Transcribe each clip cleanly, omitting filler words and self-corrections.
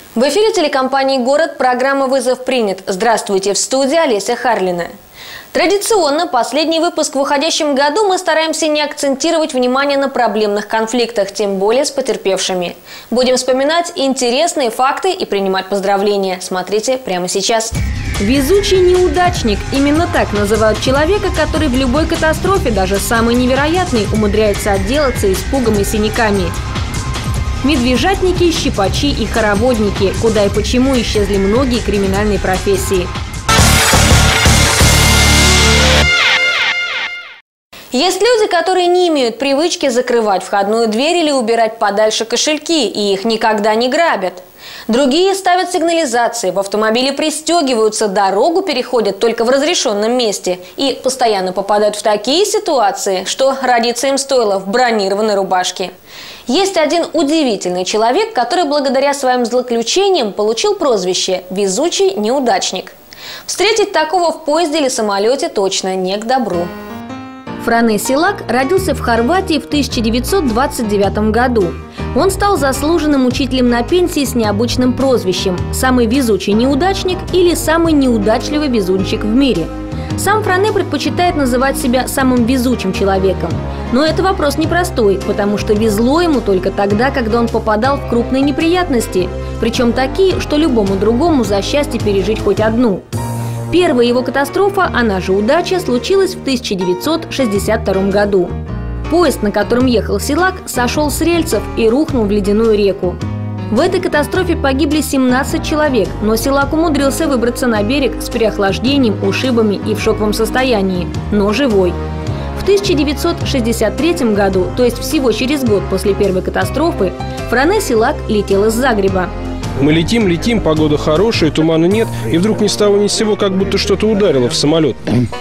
В эфире телекомпании «Город» программа «Вызов принят». Здравствуйте, в студии Олеся Харлина. Традиционно последний выпуск в уходящем году мы стараемся не акцентировать внимание на проблемных конфликтах, тем более с потерпевшими. Будем вспоминать интересные факты и принимать поздравления. Смотрите прямо сейчас. Везучий неудачник. Именно так называют человека, который в любой катастрофе, даже самой невероятной, умудряется отделаться испугом и синяками. Медвежатники, щипачи и хороводники. Куда и почему исчезли многие криминальные профессии. Есть люди, которые не имеют привычки закрывать входную дверь или убирать подальше кошельки, и их никогда не грабят. Другие ставят сигнализации, в автомобиле пристегиваются, дорогу переходят только в разрешенном месте и постоянно попадают в такие ситуации, что родиться им стоило в бронированной рубашке. Есть один удивительный человек, который благодаря своим злоключениям получил прозвище «Везучий неудачник». Встретить такого в поезде или самолете точно не к добру. Фране Силак родился в Хорватии в 1929 году. Он стал заслуженным учителем на пенсии с необычным прозвищем «Самый везучий неудачник» или «Самый неудачливый везунчик в мире». Сам Фране предпочитает называть себя самым везучим человеком. Но это вопрос непростой, потому что везло ему только тогда, когда он попадал в крупные неприятности, причем такие, что любому другому за счастье пережить хоть одну. Первая его катастрофа, она же удача, случилась в 1962 году. Поезд, на котором ехал Силак, сошел с рельсов и рухнул в ледяную реку. В этой катастрофе погибли 17 человек, но Силак умудрился выбраться на берег с переохлаждением, ушибами и в шоковом состоянии, но живой. В 1963 году, то есть всего через год после первой катастрофы, Фране Силак летел из Загреба. Мы летим, погода хорошая, тумана нет, и вдруг ни с того ни с сего как будто что-то ударило в самолет.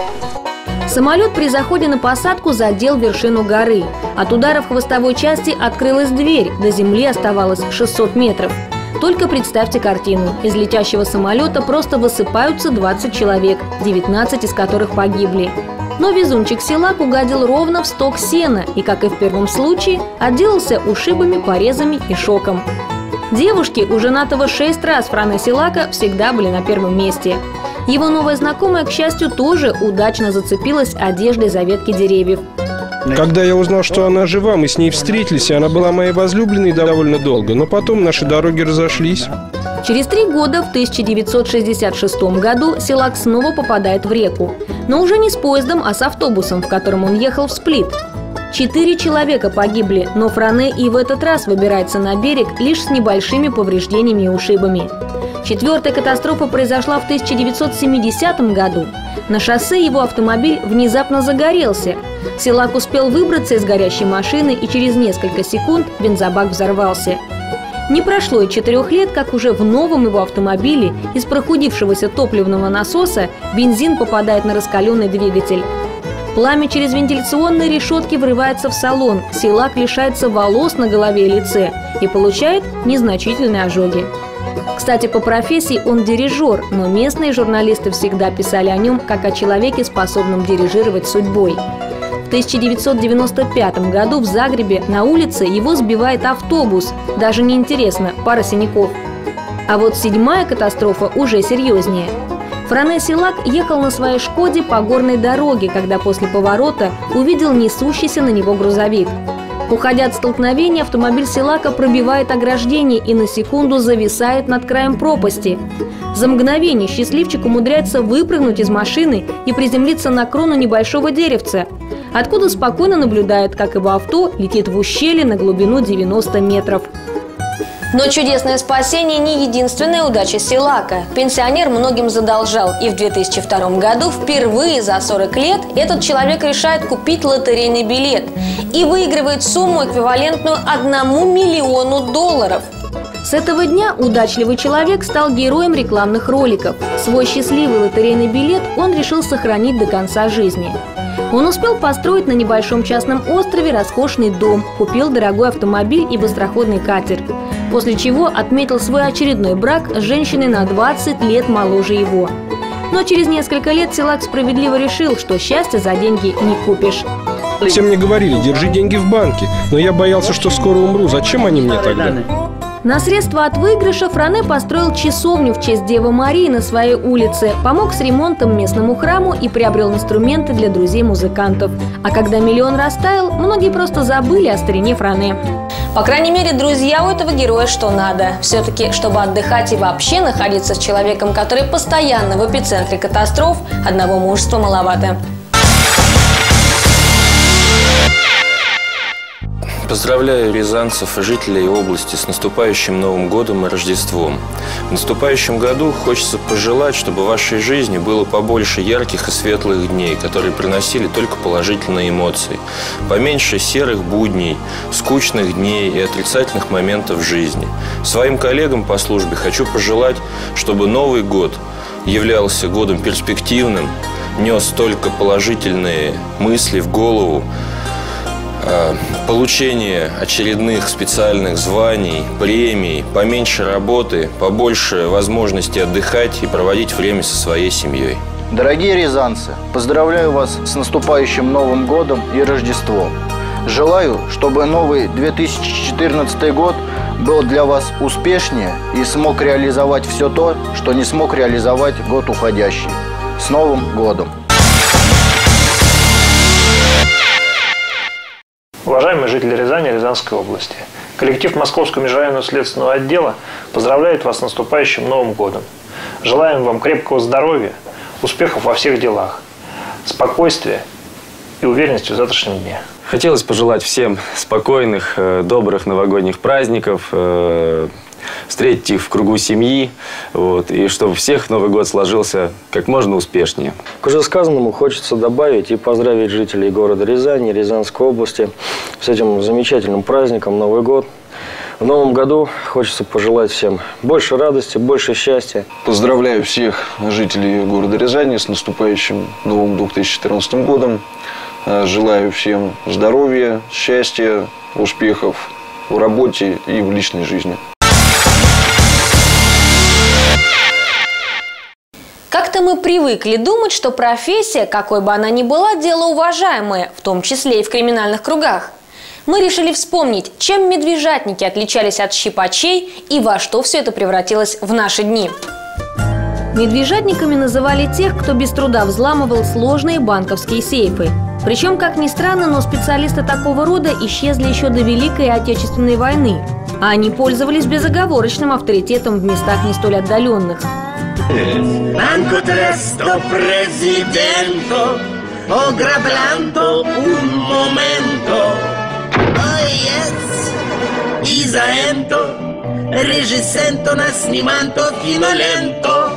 Самолет при заходе на посадку задел вершину горы. От удара в хвостовой части открылась дверь, до земли оставалось 600 метров. Только представьте картину. Из летящего самолета просто высыпаются 20 человек, 19 из которых погибли. Но везунчик Силак угодил ровно в сток сена и, как и в первом случае, отделался ушибами, порезами и шоком. Девушки у женатого 6 раз Фране Силака всегда были на первом месте. Его новая знакомая, к счастью, тоже удачно зацепилась одеждой за ветки деревьев. Когда я узнал, что она жива, мы с ней встретились, и она была моей возлюбленной довольно долго, но потом наши дороги разошлись. Через 3 года, в 1966 году, Силак снова попадает в реку. Но уже не с поездом, а с автобусом, в котором он ехал в Сплит. 4 человека погибли, но Фране и в этот раз выбирается на берег лишь с небольшими повреждениями и ушибами. Четвертая катастрофа произошла в 1970 году. На шоссе его автомобиль внезапно загорелся. Силак успел выбраться из горящей машины, и через несколько секунд бензобак взорвался. Не прошло и 4 лет, как уже в новом его автомобиле из прохудившегося топливного насоса бензин попадает на раскаленный двигатель. Пламя через вентиляционные решетки врывается в салон. Силак лишается волос на голове и лице и получает незначительные ожоги. Кстати, по профессии он дирижер, но местные журналисты всегда писали о нем как о человеке, способном дирижировать судьбой. В 1995 году в Загребе на улице его сбивает автобус. Даже неинтересно, пара синяков. А вот 7-я катастрофа уже серьезнее. Фране Силак ехал на своей «Шкоде» по горной дороге, когда после поворота увидел несущийся на него грузовик. Уходя от столкновения, автомобиль Силака пробивает ограждение и на секунду зависает над краем пропасти. За мгновение счастливчик умудряется выпрыгнуть из машины и приземлиться на крону небольшого деревца, откуда спокойно наблюдает, как его авто летит в ущелье на глубину 90 метров. Но чудесное спасение не единственная удача Силака. Пенсионер многим задолжал, и в 2002 году впервые за 40 лет этот человек решает купить лотерейный билет и выигрывает сумму, эквивалентную $1 миллиону. С этого дня удачливый человек стал героем рекламных роликов. Свой счастливый лотерейный билет он решил сохранить до конца жизни. Он успел построить на небольшом частном острове роскошный дом, купил дорогой автомобиль и быстроходный катер. После чего отметил свой очередной брак с женщиной на 20 лет моложе его. Но через несколько лет Силак справедливо решил, что счастье за деньги не купишь. Все мне говорили, держи деньги в банке, но я боялся, что скоро умру. Зачем они мне тогда? На средства от выигрыша Фране построил часовню в честь Девы Марии на своей улице, помог с ремонтом местному храму и приобрел инструменты для друзей-музыкантов. А когда миллион растаял, многие просто забыли о старине Фране. По крайней мере, друзья у этого героя что надо. Все-таки, чтобы отдыхать и вообще находиться с человеком, который постоянно в эпицентре катастроф, одного мужества маловато. Поздравляю рязанцев и жителей области с наступающим Новым годом и Рождеством. В наступающем году хочется пожелать, чтобы в вашей жизни было побольше ярких и светлых дней, которые приносили только положительные эмоции. Поменьше серых будней, скучных дней и отрицательных моментов в жизни. Своим коллегам по службе хочу пожелать, чтобы Новый год являлся годом перспективным, нес только положительные мысли в голову, получение очередных специальных званий, премий, поменьше работы, побольше возможностей отдыхать и проводить время со своей семьей. Дорогие рязанцы, поздравляю вас с наступающим Новым годом и Рождеством. Желаю, чтобы новый 2014 год был для вас успешнее и смог реализовать все то, что не смог реализовать год уходящий. С Новым годом! Уважаемые жители Рязани и Рязанской области, коллектив Московского межрайонного следственного отдела поздравляет вас с наступающим Новым годом. Желаем вам крепкого здоровья, успехов во всех делах, спокойствия и уверенности в завтрашнем дне. Хотелось пожелать всем спокойных, добрых новогодних праздников, встретить их в кругу семьи, и чтобы у всех Новый год сложился как можно успешнее. К уже сказанному хочется добавить и поздравить жителей города Рязани, Рязанской области с этим замечательным праздником Новый год. В новом году хочется пожелать всем больше радости, больше счастья. Поздравляю всех жителей города Рязани с наступающим новым 2014 годом. Желаю всем здоровья, счастья, успехов в работе и в личной жизни. Как-то мы привыкли думать, что профессия, какой бы она ни была, дело уважаемое, в том числе и в криминальных кругах. Мы решили вспомнить, чем медвежатники отличались от щипачей и во что все это превратилось в наши дни. Медвежатниками называли тех, кто без труда взламывал сложные банковские сейфы. Причем, как ни странно, но специалисты такого рода исчезли еще до Великой Отечественной войны. А они пользовались безоговорочным авторитетом в местах не столь отдаленных. Manco tresto presidento, ograblando un momento. Oh yes, Isaento, regisento насниманто финоленто.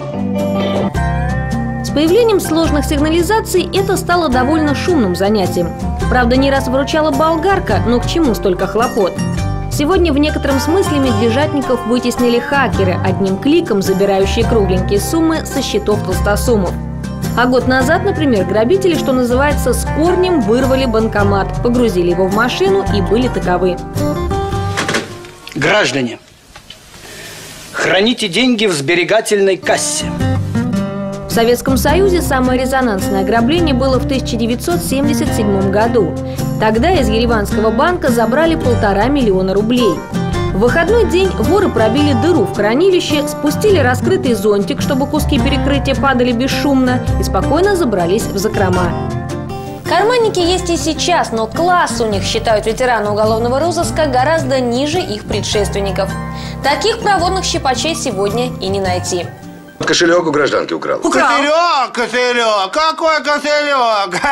С появлением сложных сигнализаций это стало довольно шумным занятием. Правда, не раз выручала болгарка, но к чему столько хлопот? Сегодня в некотором смысле медвежатников вытеснили хакеры, одним кликом забирающие кругленькие суммы со счетов толстосумов. А год назад, например, грабители, что называется, с корнем вырвали банкомат, погрузили его в машину и были таковы. Граждане, храните деньги в сберегательной кассе. В Советском Союзе самое резонансное ограбление было в 1977 году. Тогда из Ереванского банка забрали 1,5 миллиона рублей. В выходной день воры пробили дыру в хранилище, спустили раскрытый зонтик, чтобы куски перекрытия падали бесшумно, и спокойно забрались в закрома. Карманники есть и сейчас, но класс у них, считают ветераны уголовного розыска, гораздо ниже их предшественников. Таких проворных щипачей сегодня и не найти. Кошелек у гражданки украл. Кошелек, кошелек, какой кошелек?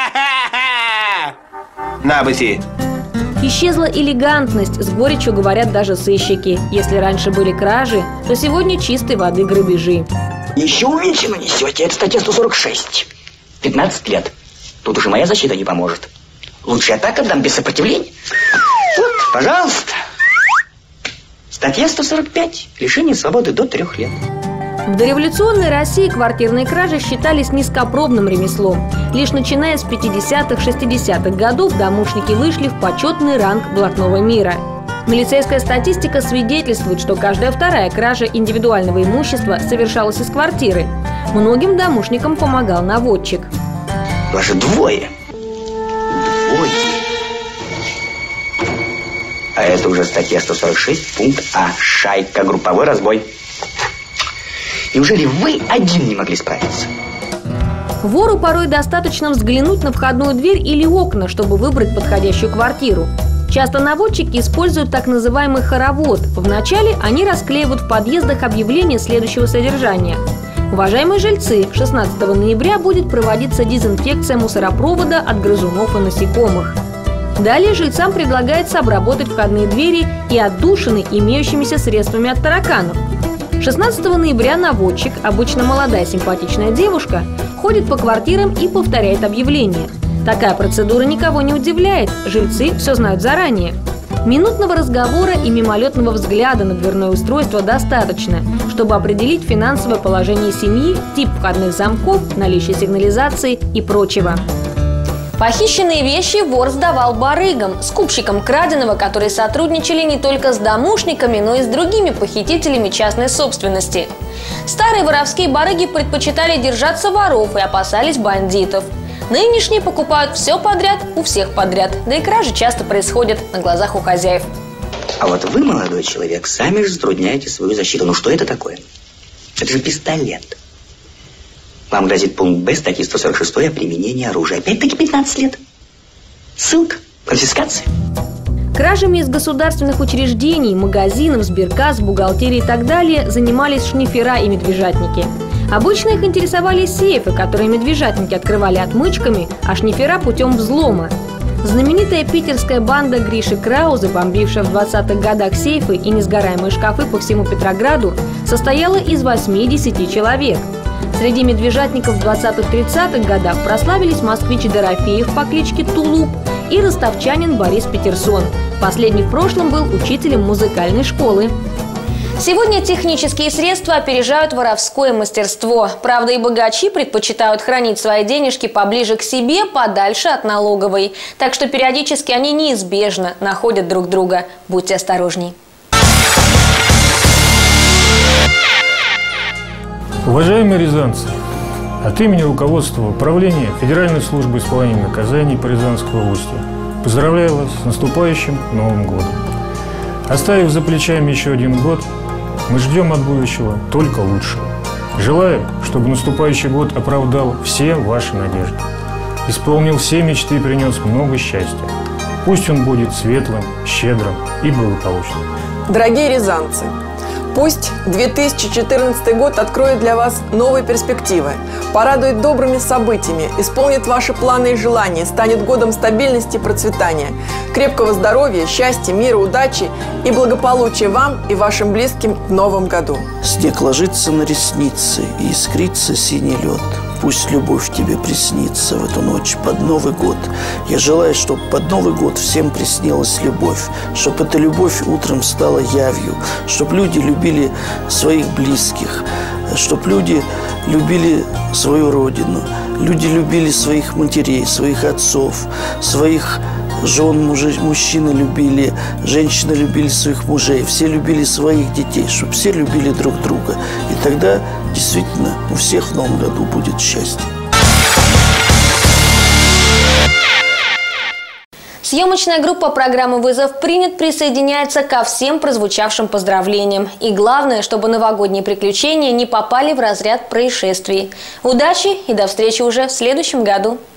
На, быти. Исчезла элегантность, с горечью говорят даже сыщики. Если раньше были кражи, то сегодня чистой воды грабежи. Еще увечину несете, это статья 146. 15 лет. Тут уже моя защита не поможет. Лучше я так отдам без сопротивления. Вот, пожалуйста. Статья 145. Лишение свободы до 3 лет. В дореволюционной России квартирные кражи считались низкопробным ремеслом. Лишь начиная с 50-х, 60-х годов домушники вышли в почетный ранг блатного мира. Милицейская статистика свидетельствует, что каждая вторая кража индивидуального имущества совершалась из квартиры. Многим домушникам помогал наводчик. Вас же двое. А это уже статья 146, пункт А. Шайка, групповой разбой. Неужели вы один не могли справиться? Вору порой достаточно взглянуть на входную дверь или окна, чтобы выбрать подходящую квартиру. Часто наводчики используют так называемый хоровод. Вначале они расклеивают в подъездах объявления следующего содержания. Уважаемые жильцы, 16 ноября будет проводиться дезинфекция мусоропровода от грызунов и насекомых. Далее жильцам предлагается обработать входные двери и отдушины имеющимися средствами от тараканов. 16 ноября наводчик, обычно молодая симпатичная девушка, ходит по квартирам и повторяет объявление. Такая процедура никого не удивляет, жильцы все знают заранее. Минутного разговора и мимолетного взгляда на дверное устройство достаточно, чтобы определить финансовое положение семьи, тип входных замков, наличие сигнализации и прочего. Похищенные вещи вор сдавал барыгам, скупщикам краденого, которые сотрудничали не только с домушниками, но и с другими похитителями частной собственности. Старые воровские барыги предпочитали держаться воров и опасались бандитов. Нынешние покупают все подряд у всех подряд, да и кражи часто происходят на глазах у хозяев. А вот вы, молодой человек, сами же затрудняете свою защиту. Ну что это такое? Это же пистолет. Вам грозит пункт Б статьи 146 о применении оружия. Опять-таки 15 лет. Ссылка, конфискация. Кражами из государственных учреждений, магазинов, сберкасс, бухгалтерии и так далее занимались шнифера и медвежатники. Обычно их интересовали сейфы, которые медвежатники открывали отмычками, а шнифера путем взлома. Знаменитая питерская банда Гриши Крауза, бомбившая в 20-х годах сейфы и несгораемые шкафы по всему Петрограду, состояла из 8-10 человек. Среди медвежатников в 20-30-х годах прославились москвич Дорофеев по кличке Тулуп и ростовчанин Борис Петерсон. Последний в прошлом был учителем музыкальной школы. Сегодня технические средства опережают воровское мастерство. Правда, и богачи предпочитают хранить свои денежки поближе к себе, подальше от налоговой. Так что периодически они неизбежно находят друг друга. Будьте осторожней. Уважаемые рязанцы, от имени руководства Управления Федеральной службы исполнения наказаний по Рязанской области поздравляю вас с наступающим Новым годом. Оставив за плечами еще один год, мы ждем от будущего только лучшего. Желаю, чтобы наступающий год оправдал все ваши надежды, исполнил все мечты и принес много счастья. Пусть он будет светлым, щедрым и благополучным. Дорогие рязанцы, пусть 2014 год откроет для вас новые перспективы, порадует добрыми событиями, исполнит ваши планы и желания, станет годом стабильности и процветания, крепкого здоровья, счастья, мира, удачи и благополучия вам и вашим близким в новом году. Снег ложится на ресницы и искрится синий лед. Пусть любовь тебе приснится в эту ночь под Новый год. Я желаю, чтобы под Новый год всем приснилась любовь, чтобы эта любовь утром стала явью, чтобы люди любили своих близких, чтобы люди любили свою родину, люди любили своих матерей, своих отцов, своих жен, мужчины любили, женщины любили своих мужей, все любили своих детей, чтобы все любили друг друга. И тогда действительно у всех в Новом году будет счастье. Съемочная группа программы «Вызов принят» присоединяется ко всем прозвучавшим поздравлениям. И главное, чтобы новогодние приключения не попали в разряд происшествий. Удачи и до встречи уже в следующем году!